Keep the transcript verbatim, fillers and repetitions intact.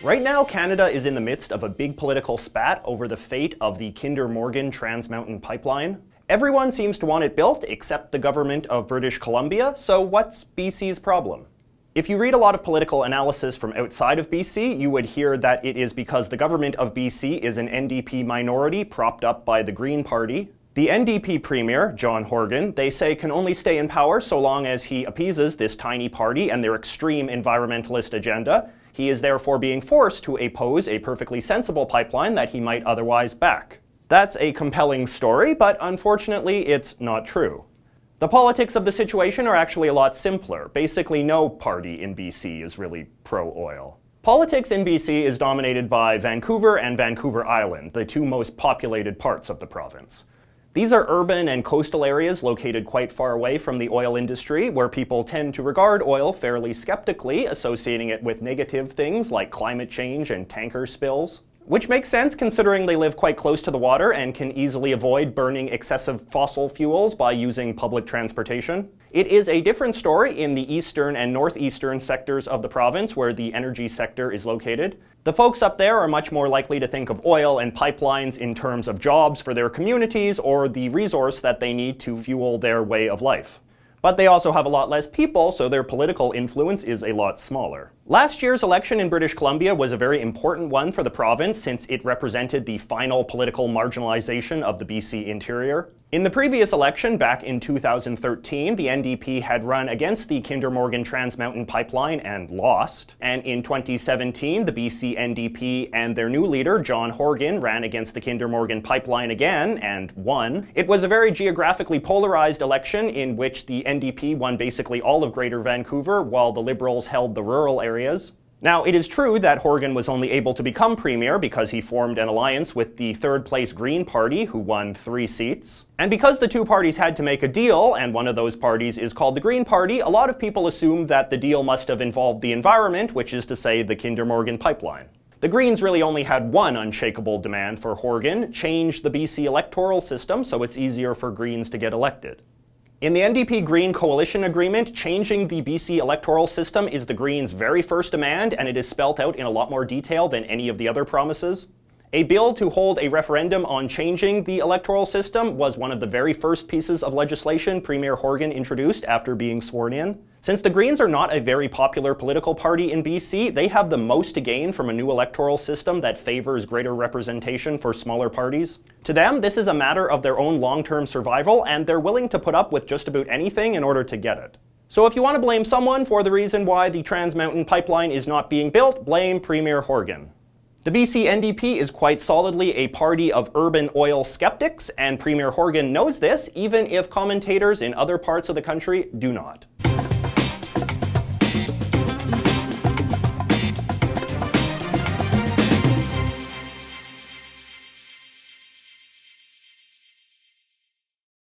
Right now, Canada is in the midst of a big political spat over the fate of the Kinder Morgan Trans Mountain Pipeline. Everyone seems to want it built except the government of British Columbia, so what's B C's problem? If you read a lot of political analysis from outside of B C, you would hear that it is because the government of B C is an N D P minority propped up by the Green Party. The N D P Premier, John Horgan, they say can only stay in power so long as he appeases this tiny party and their extreme environmentalist agenda. He is therefore being forced to oppose a perfectly sensible pipeline that he might otherwise back. That's a compelling story, but unfortunately it's not true. The politics of the situation are actually a lot simpler. Basically, no party in B C is really pro-oil. Politics in B C is dominated by Vancouver and Vancouver Island, the two most populated parts of the province. These are urban and coastal areas located quite far away from the oil industry, where people tend to regard oil fairly skeptically, associating it with negative things like climate change and tanker spills. Which makes sense considering they live quite close to the water and can easily avoid burning excessive fossil fuels by using public transportation. It is a different story in the eastern and northeastern sectors of the province where the energy sector is located. The folks up there are much more likely to think of oil and pipelines in terms of jobs for their communities or the resource that they need to fuel their way of life. But they also have a lot less people, so their political influence is a lot smaller. Last year's election in British Columbia was a very important one for the province since it represented the final political marginalization of the B C interior. In the previous election, back in two thousand thirteen, the N D P had run against the Kinder Morgan Trans Mountain Pipeline and lost. And in twenty seventeen, the B C N D P and their new leader, John Horgan, ran against the Kinder Morgan Pipeline again and won. It was a very geographically polarized election in which the N D P won basically all of Greater Vancouver, while the Liberals held the rural areas. Now, it is true that Horgan was only able to become premier because he formed an alliance with the third-place Green Party, who won three seats. And because the two parties had to make a deal, and one of those parties is called the Green Party, a lot of people assumed that the deal must have involved the environment, which is to say the Kinder Morgan pipeline. The Greens really only had one unshakable demand for Horgan: change the B C electoral system so it's easier for Greens to get elected. In the N D P-Green coalition agreement, changing the B C electoral system is the Greens' very first demand, and it is spelt out in a lot more detail than any of the other promises. A bill to hold a referendum on changing the electoral system was one of the very first pieces of legislation Premier Horgan introduced after being sworn in. Since the Greens are not a very popular political party in B C, they have the most to gain from a new electoral system that favors greater representation for smaller parties. To them, this is a matter of their own long-term survival, and they're willing to put up with just about anything in order to get it. So if you want to blame someone for the reason why the Trans Mountain Pipeline is not being built, blame Premier Horgan. The B C N D P is quite solidly a party of urban oil skeptics, and Premier Horgan knows this, even if commentators in other parts of the country do not.